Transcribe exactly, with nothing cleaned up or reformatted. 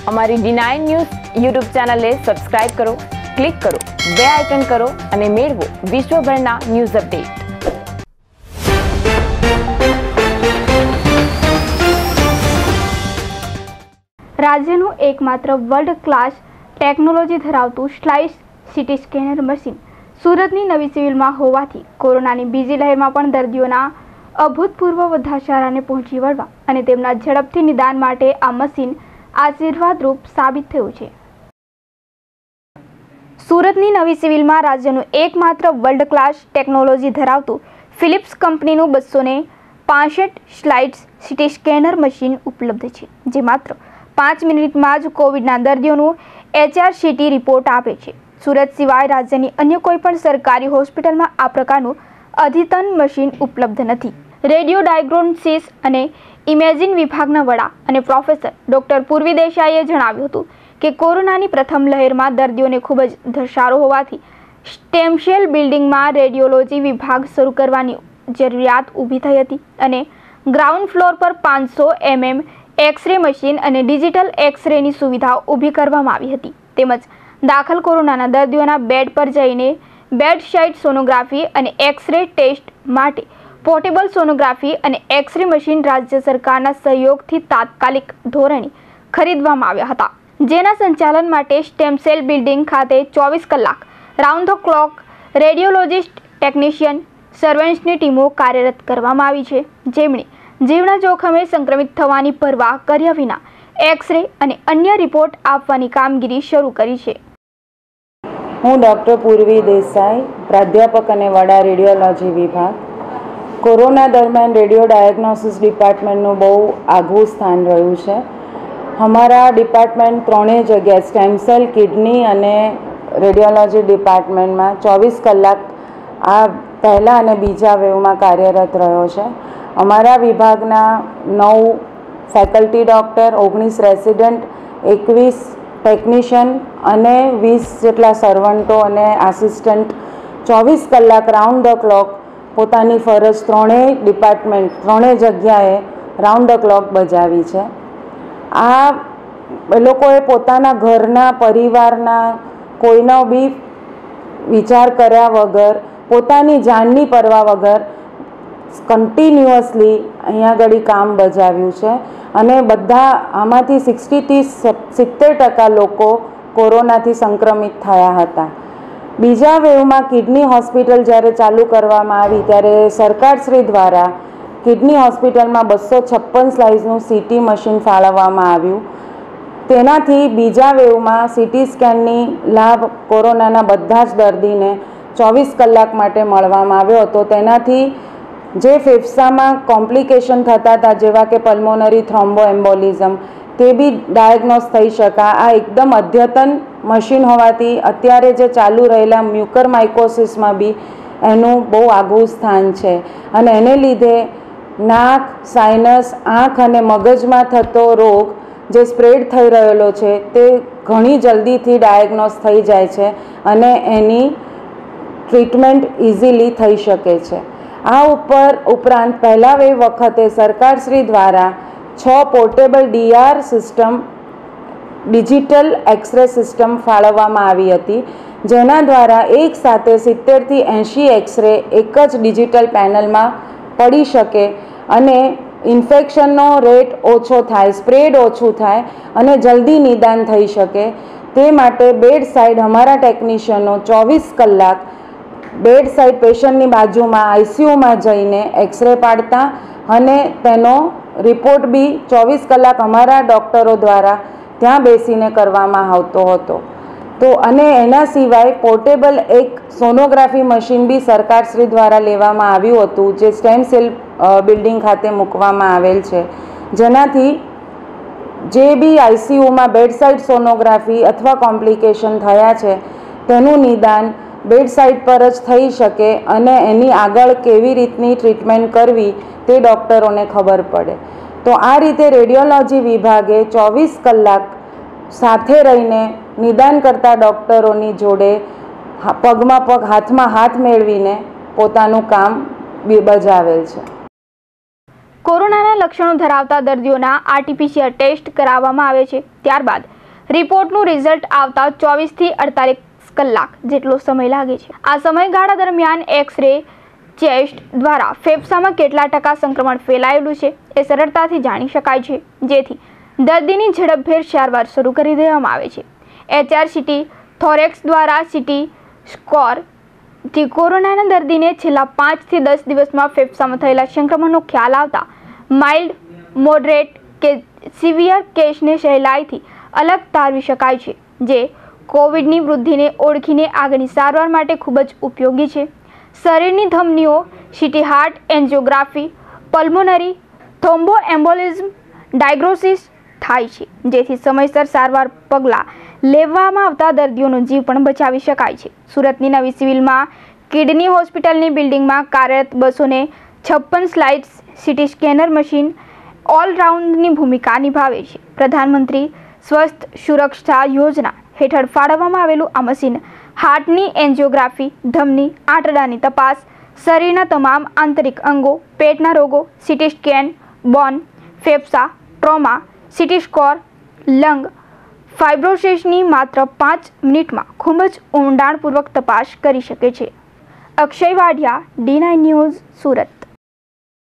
અમારી D nine news YouTube ચેનલને subscribe કરો, ક્લિક કરો, બે આઇકન કરો અને મેળવો વિશ્વભરના ન્યૂઝ અપડેટ. રાજ્યનું એકમાત્ર વર્લ્ડ ક્લાસ ટેકનોલોજી ધરાવતું સ્લાઇસ સીટી સ્કેનર મશીન સુરતની નવી સિવિલમાં હોવાથી કોરોનાની બીજી લહેરમાં પણ દર્દીઓના અભૂતપૂર્વ વધાશારાને પહોંચી વળવા અને તેમના ઝડપથી નિદાન માટે આ મશીન આશીર્વાદરૂપ સાબિત થયું છે. સુરતની નવી સિવિલમાં રાજ્યનું એકમાત્ર વર્લ્ડ ક્લાસ ટેકનોલોજી ધરાવતું ફિલિપ્સ કંપનીનું બસો ને પાસઠ સ્લાઇડ્સ સીટી સ્કેનર મશીન ઉપલબ્ધ છે, જે માત્ર પાંચ મિનિટમાં જ કોવિડના દર્દીઓનું એચઆરસીટી રિપોર્ટ આપે છે. સુરત સિવાય રાજ્યની અન્ય કોઈ પણ સરકારી હોસ્પિટલમાં આ પ્રકારનું અદ્યતન મશીન ઉપલબ્ધ નથી. રેડિયો ડાયગ્નોસિસ અને ઇમેજિંગ વિભાગના વડા અને પ્રોફેસર ડોક્ટર પૂર્વી દેસાઈએ જણાવ્યું હતું કે કોરોનાની પ્રથમ લહેરમાં દર્દીઓને ખૂબ જ ધસારો હોવાથી સ્ટેમ સેલ બિલ્ડિંગમાં રેડિયોલોજી વિભાગ શરૂ કરવાની જરૂરિયાત ઊભી થઈ હતી અને ગ્રાઉન્ડ ફ્લોર પર પાંચસો એમએમ એક્સરે મશીન અને ડિજિટલ એક્સરેની સુવિધાઓ ઊભી કરવામાં આવી હતી. તેમજ દાખલ કોરોનાના દર્દીઓના બેડ પર જઈને બેડ સાઇડ સોનોગ્રાફી અને એક્સરે ટેસ્ટ માટે પોર્ટેબલ સોનોગ્રાફી અને એક્સરે મશીન રાજ્ય સરકારના સહયોગથી તાત્કાલિક ધોરણે ખરીદવામાં આવ્યા હતા, જેના સંચાલન માટે સ્ટેમ સેલ બિલ્ડિંગ ખાતે ચોવીસ કલાક round the clock radiologist, technician, સર્વેન્ટ્સની ટીમો કાર્યરત કરવામાં આવી છે, જેમણે જીવના જોખમે સંક્રમિત થવાની પરવા કર્યા વિના એક્સરે અને અન્ય રિપોર્ટ આપવાની કામગીરી શરૂ કરી છે. હું ડૉક્ટર પૂર્વી દેસાઈ, પ્રાધ્યાપક અને વડા રેડિયોલોજી વિભાગ. કોરોના દરમિયાન રેડિયો ડાયગ્નોસિસ ડિપાર્ટમેન્ટનું બહુ આગવું સ્થાન રહ્યું છે. અમારા ડિપાર્ટમેન્ટ ત્રણેય જગ્યાએ સ્ટેમ સેલ, કિડની અને રેડિયોલોજી ડિપાર્ટમેન્ટમાં ચોવીસ કલાક આ પહેલાં અને બીજા વેવમાં કાર્યરત રહ્યો છે. અમારા વિભાગના નવ ફેકલ્ટી ડૉક્ટર, ઓગણીસ રેસિડન્ટ, એકવીસ ટેકનિશિયન અને વીસ જેટલા સર્વન્ટો અને આસિસ્ટન્ટ ચોવીસ કલાક રાઉન્ડ ધ ક્લોક પોતાની ફરજ ત્રણેય ડિપાર્ટમેન્ટ ત્રણેય જગ્યાએ રાઉન્ડ ધ ક્લોક બજાવી છે. આ એ લોકોએ પોતાના ઘરના, પરિવારના કોઈનો બી વિચાર કર્યા વગર, પોતાની જાનની પરવા વગર કન્ટિન્યુઅસલી અહીંયા આગળ કામ બજાવ્યું છે અને બધા આમાંથી સિક્સટીથી સિત્તેર ટકા લોકો કોરોનાથી સંક્રમિત થયા હતા. બીજા વેવમાં કિડની હોસ્પિટલ જ્યારે ચાલુ કરવામાં આવી ત્યારે સરકારશ્રી દ્વારા કિડની હોસ્પિટલમાં બસો છપ્પન સ્લાઇસનું સીટી મશીન ફાળવવામાં આવ્યું. તેનાથી બીજા વેવમાં સીટી સ્કેનની લાભ કોરોનાના બધા જ દર્દીને ચોવીસ કલાક માટે મળવામાં આવ્યો હતો. તેનાથી જે ફેફસામાં કોમ્પ્લિકેશન થતા હતા, જેવા કે પલ્મોનરી થ્રોમ્બો એમ્બોલિઝમ, તે બી ડાયગ્નોસ થઈ શકા. આ એકદમ અદ્યતન મશીન હોવાથી અત્યારે જે ચાલુ રહેલા મ્યુકર માઇકોસિસમાં બી એનું બહુ આગવું સ્થાન છે અને એને લીધે નાક, સાઇનસ, આંખ અને મગજમાં થતો રોગ જે સ્પ્રેડ થઈ રહેલો છે તે ઘણી જલ્દીથી ડાયગ્નોસ થઈ જાય છે અને એની ટ્રીટમેન્ટ ઇઝીલી થઈ શકે છે. આ ઉપર ઉપરાંત પહેલા વેવ વખતે સરકારશ્રી દ્વારા છ portable DR system, digital X ray system ફાળવવામાં આવી હતી, જેના દ્વારા એક સાથે સિત્તેરથી એંશી એક્સરે એક જ ડિજિટલ પેનલમાં પડી શકે અને ઇન્ફેક્શનનો રેટ ઓછો થાય, સ્પ્રેડ ઓછું થાય અને જલ્દી નિદાન થઈ શકે. તે માટે બેડ સાઇડ અમારા ટેકનિશિયનો ચોવીસ કલાક બેડ સાઇડ પેશન્ટની બાજુમાં આઈસીયુમાં જઈને એક્સરે પાડતા અને તેનો રિપોર્ટ બી ચોવીસ કલાક અમારા ડૉક્ટરો દ્વારા ત્યાં બેસીને કરવામાં આવતો હતો. તો અને એના સિવાય પોર્ટેબલ એક સોનોગ્રાફી મશીન બી સરકારશ્રી દ્વારા લેવામાં આવ્યું હતું, જે સ્ટેમ સેલ બિલ્ડિંગ ખાતે મૂકવામાં આવેલ છે, જેનાથી જે બી આઈસીયુમાં બેડ સાઇડ સોનોગ્રાફી અથવા કોમ્પ્લિકેશન થયા છે તેનું નિદાન બેડ સાઇડ પર જ થઈ શકે અને એની આગળ કેવી રીતની ટ્રીટમેન્ટ કરવી તે ડૉક્ટરોને ખબર પડે. તો આ રીતે રેડિયોલોજી વિભાગે ચોવીસ કલાક સાથે રહીને નિદાન કરતા ડૉક્ટરોની જોડે પગમાં પગ, હાથમાં હાથ મેળવીને પોતાનું કામ બજાવેલ છે. કોરોનાના લક્ષણો ધરાવતા દર્દીઓના આરટીપીસીઆર ટેસ્ટ કરાવવામાં આવે છે. ત્યારબાદ રિપોર્ટનું રિઝલ્ટ આવતા ચોવીસથી અડતાલીસ કલાક જેટલો સમય લાગે છે. આ સમયગાળા દરમિયાન એક્સ-રે ચેસ્ટ દ્વારા ફેફસામાં કેટલા ટકા સંક્રમણ ફેલાયેલું છે એ સરળતાથી જાણી શકાય છે, જેથી દર્દીની ઝડપભેર સારવાર શરૂ કરી દેવામાં આવે છે. એચઆરસીટી થોરેક્સ દ્વારા સીટી સ્કોરથી કોરોનાના દર્દીને છેલ્લા પાંચથી દસ દિવસમાં ફેફસામાં થયેલા સંક્રમણનો ખ્યાલ આવતા માઇલ્ડ, મોડરેટ કે સિવિયર કેસને સહેલાઈથી અલગ તારવી શકાય છે, જે કોવિડની વૃદ્ધિને ઓળખીને આગળની સારવાર માટે ખૂબ જ ઉપયોગી છે. શરીરની ધમનીઓ CT heart angiography, pulmonary thromboembolism diagnosis થાય છે, જેથી સમયસર સારવાર પગલાં લેવામાં આવતા દર્દીઓનો જીવ પણ બચાવી શકાય છે. સુરતની નવી સિવિલમાં કિડની હોસ્પિટલની બિલ્ડિંગમાં કાર્યરત બસો ને છપ્પન સ્લાઇડ્સ સીટી સ્કેનર મશીન ઓલરાઉન્ડની ભૂમિકા નિભાવે છે. પ્રધાનમંત્રી સ્વસ્થ સુરક્ષા યોજના હેઠળ ફાળવવામાં આવેલું આ મશીન હાર્ટની એન્જિયોગ્રાફી, ધમની, આંતરડાની તપાસ, શરીરના તમામ આંતરિક અંગો, પેટના રોગો, સીટી સ્કેન, બોન, ફેફસા, ટ્રોમા, સીટી સ્કોર, લંગ, ફાઇબ્રોસિસની માત્ર પાંચ મિનિટમાં ખૂબ જ ઊંડાણપૂર્વક તપાસ કરી શકે છે. Akshay Vadhiya, D nine news, Surat.